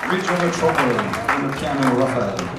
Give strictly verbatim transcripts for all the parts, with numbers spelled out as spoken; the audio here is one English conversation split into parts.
Bridge over Trouble on the piano, Raphael.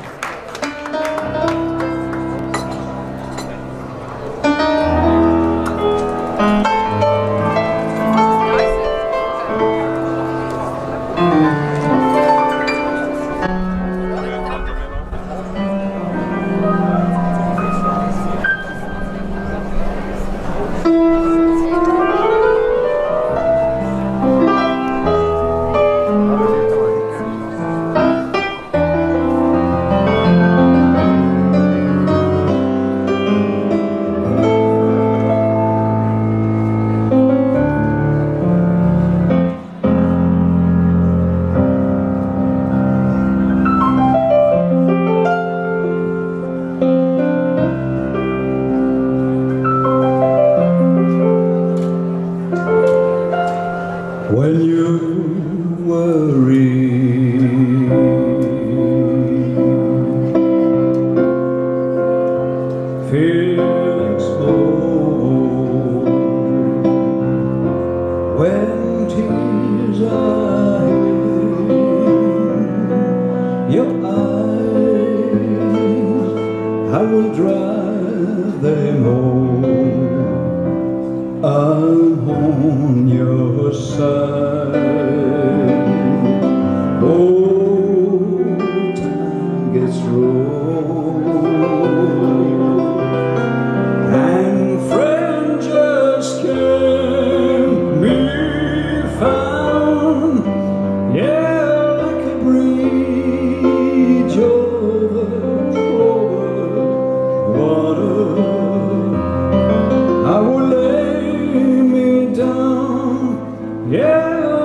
When you worry, feeling slow, when tears are in your eyes, I will dry them all. I'm on your side. Oh, time gets rough, and friends just can't be found. Yeah, like a bridge over troubled water, I will lay me down. Yeah.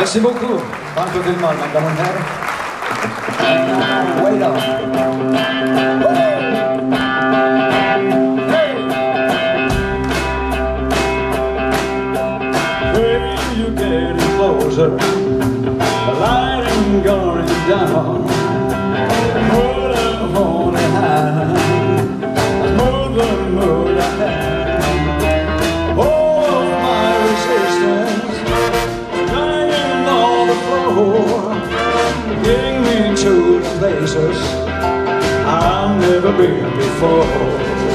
Merci beaucoup. Danke vielmals, meine Damen und Herren. Way down. Hey! When you get closer, the light ain't going down. Put a horn in hand, smooth the mood ahead. All of my resistance, lying on the floor, getting me to places I've never been before.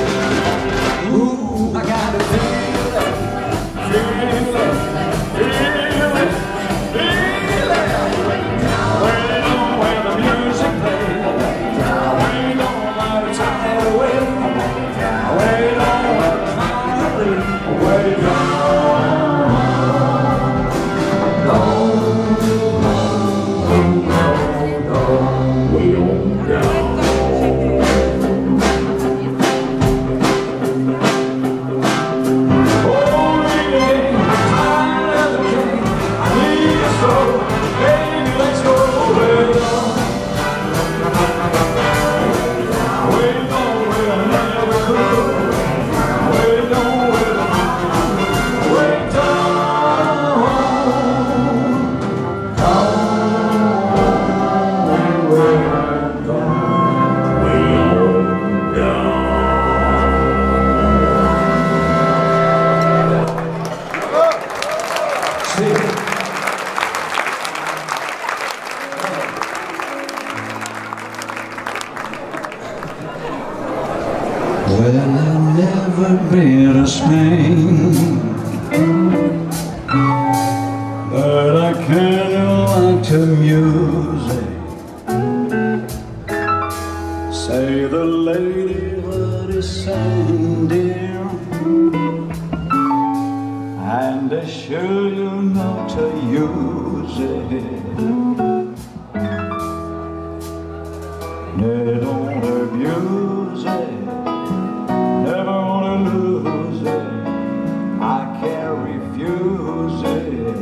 Ooh, I got a feeling, Feeling, feeling, feeling. Waiting on when the music plays, waiting on my time away, waiting on when the heart bleeds, waiting on. No, no, no, no, we don't go. Well, I've never been a Spain, but I kinda like the music. Say the lady what is saying, dear, and I sure you know to use it. They don't abuse it. Never wanna lose it, I can't refuse it.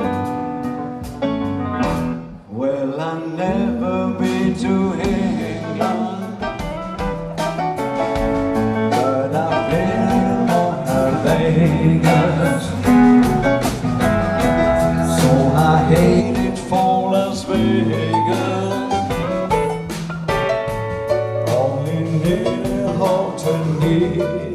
Well, I've never been to England, but I've been on Vegas. So I hate it for Las Vegas. Only need a hotel need.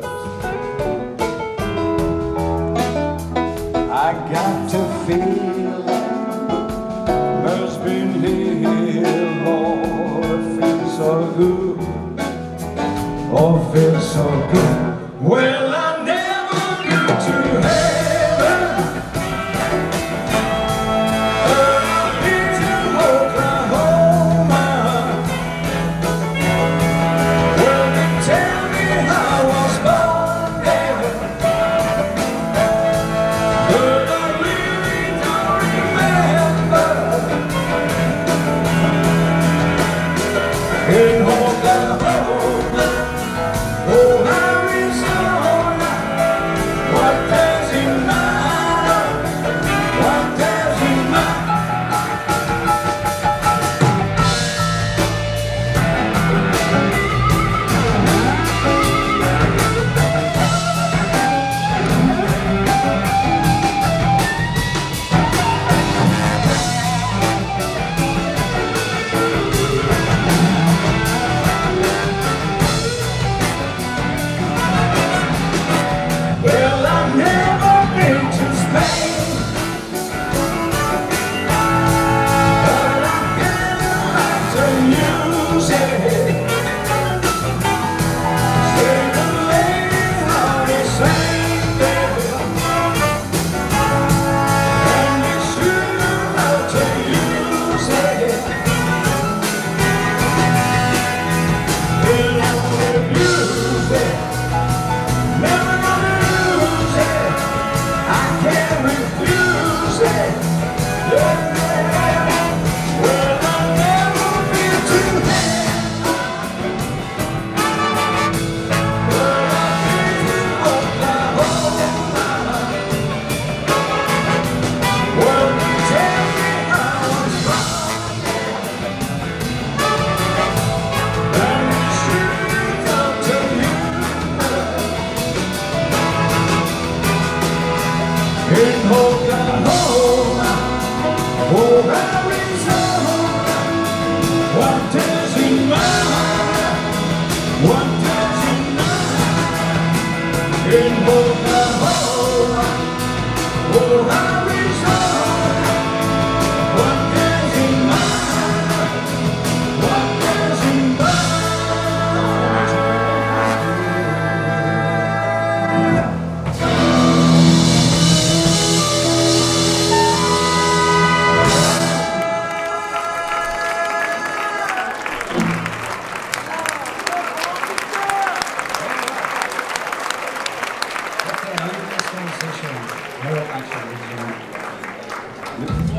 I got to feel must been here, oh, it feels so good, oh, it feels so good. Well, I never get to heaven, I've been to Oklahoma. Well, they tell me I was born there, but I really don't remember. In Oklahoma, oh, Arizona. in Oklahoma. Oh, how is hard. What does he mind? What does he Okay, I'm going to this transition. No, actually,